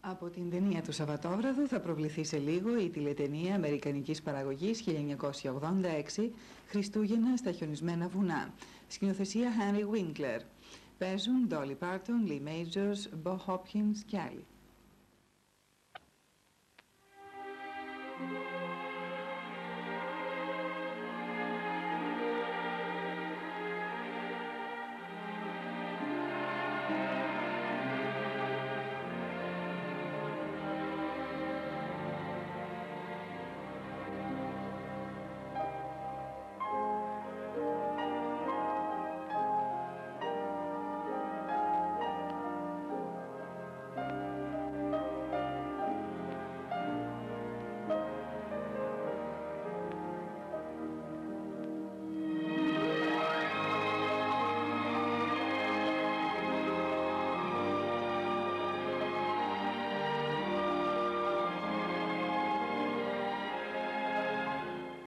Από την ταινία του Σαββατόβραδου θα προβληθεί σε λίγο η τηλεταινία αμερικανικής παραγωγής 1986 «Χριστούγεννα στα χιονισμένα βουνά», σκηνοθεσία Henry Winkler. Παίζουν Dolly Parton, Lee Majors, Bo Hopkins και άλλοι.